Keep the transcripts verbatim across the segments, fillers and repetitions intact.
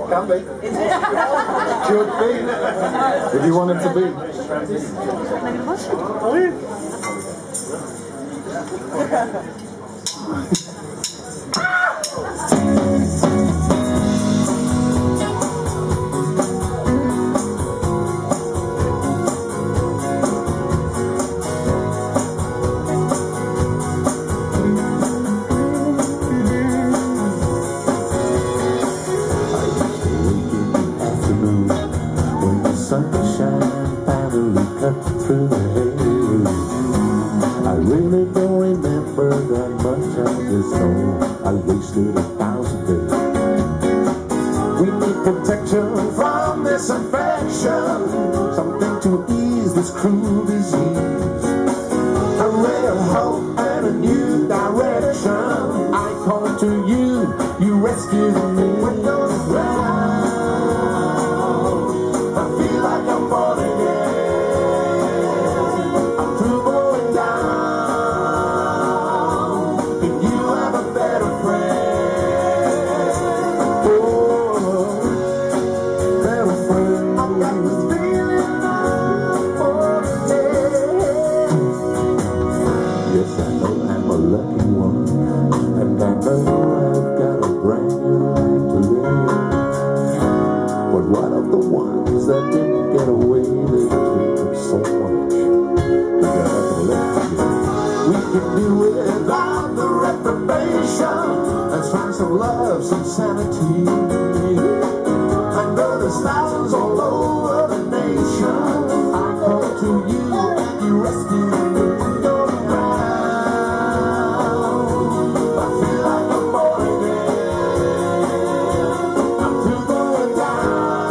Can be. Is it? Could be. If you want it to be. Sunshine finally cut through the haze. I really don't remember that much. I just know I wasted a thousand days. We need protection from this infection, something to ease this cruel disease. A ray of hope and a new direction. I call to you, you rescued me. When you're around, I'm born again. I'm through going down. If you have a better friend, oh, better friend. I've got this feeling I'm born again. Yes, I know I'm a lucky one, and I know I've got a brand new life to live. But what of the ones that didn't get away? They took so much. We got nothing left to give. We can do without the reprobation. Let's find some love, some sanity. I know there's thousands all over the nation. I call to you and you rescue me. You're around. I feel like I'm born again. I'm through going down.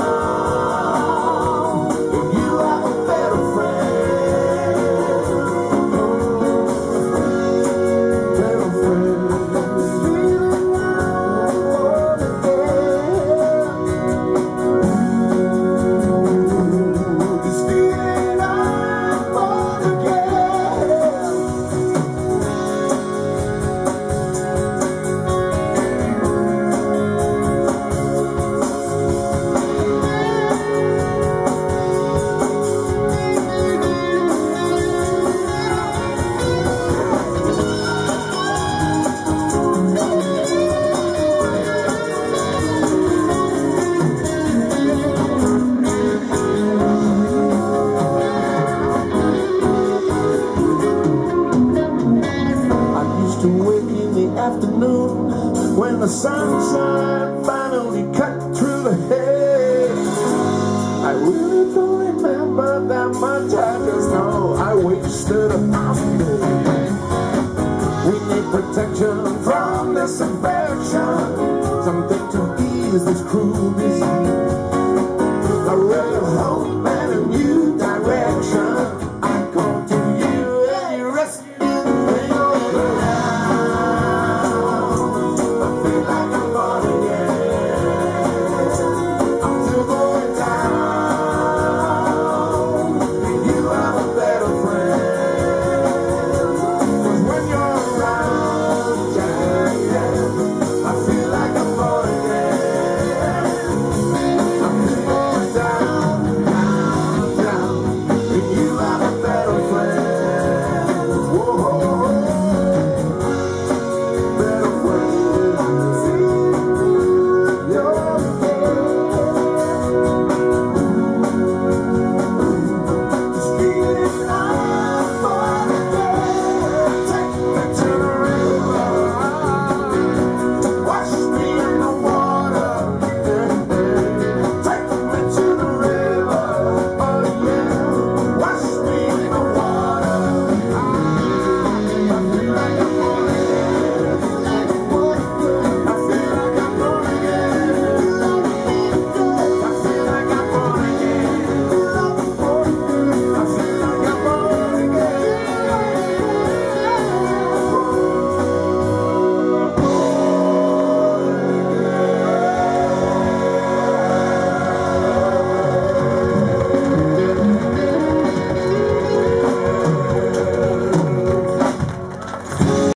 Afternoon, when the sunshine finally cut through the haze. I really don't remember that much. I just know I wasted a thousand days. We need protection from this infection, something to ease this cruel disease. A ray of hope.